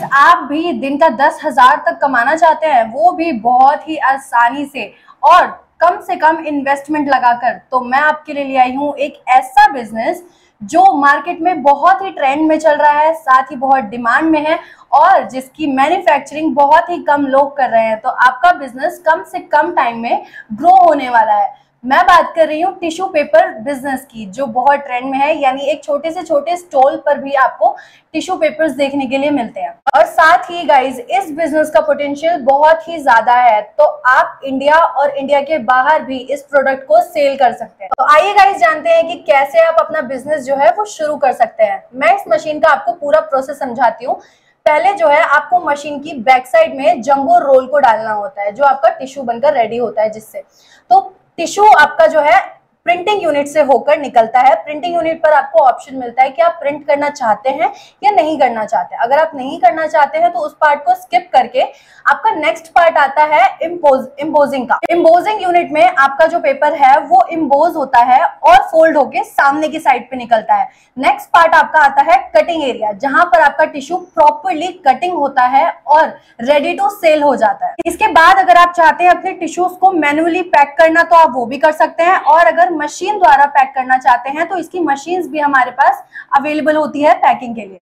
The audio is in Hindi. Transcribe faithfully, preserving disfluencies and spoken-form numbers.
आप भी दिन का दस हजार तक कमाना चाहते हैं, वो भी बहुत ही आसानी से और कम से कम इन्वेस्टमेंट लगाकर, तो मैं आपके लिए ले आई हूँ एक ऐसा बिजनेस जो मार्केट में बहुत ही ट्रेंड में चल रहा है, साथ ही बहुत डिमांड में है और जिसकी मैन्युफैक्चरिंग बहुत ही कम लोग कर रहे हैं। तो आपका बिजनेस कम से कम टाइम में ग्रो होने वाला है। मैं बात कर रही हूँ टिश्यू पेपर बिजनेस की, जो बहुत ट्रेंड में है। यानी एक छोटे से छोटे स्टॉल पर भी आपको टिश्यू पेपर्स देखने के लिए मिलते हैं। और साथ ही गाइज, इस बिजनेस का पोटेंशियल बहुत ही ज्यादा है, तो आप इंडिया और इंडिया के बाहर भी इस प्रोडक्ट को सेल कर सकते हैं। तो आइए गाइज जानते हैं कि कैसे आप अपना बिजनेस जो है वो शुरू कर सकते हैं। मैं इस मशीन का आपको पूरा प्रोसेस समझाती हूँ। पहले जो है आपको मशीन की बैक साइड में जंबो रोल को डालना होता है, जो आपका टिश्यू बनकर रेडी होता है, जिससे तो टिश्यू आपका जो है प्रिंटिंग यूनिट से होकर निकलता है। प्रिंटिंग यूनिट पर आपको ऑप्शन मिलता है कि आप प्रिंट करना चाहते हैं या नहीं करना चाहते। अगर आप नहीं करना चाहते हैं तो उस पार्ट को स्किप करके आपका नेक्स्ट पार्ट आता है इम्पोज इम्पोजिंग का। इम्पोजिंग यूनिट में आपका जो पेपर है वो इम्पोज होता है और फोल्ड होके सामने की साइड पे निकलता है। नेक्स्ट पार्ट आपका आता है कटिंग एरिया, जहां पर आपका टिश्यू प्रॉपरली कटिंग होता है और रेडी टू सेल हो जाता है। इसके बाद अगर आप चाहते हैं अपने टिश्यूज को मैन्युअली पैक करना, तो आप वो भी कर सकते हैं, और अगर मशीन द्वारा पैक करना चाहते हैं तो इसकी मशीन्स भी हमारे पास अवेलेबल होती है पैकिंग के लिए।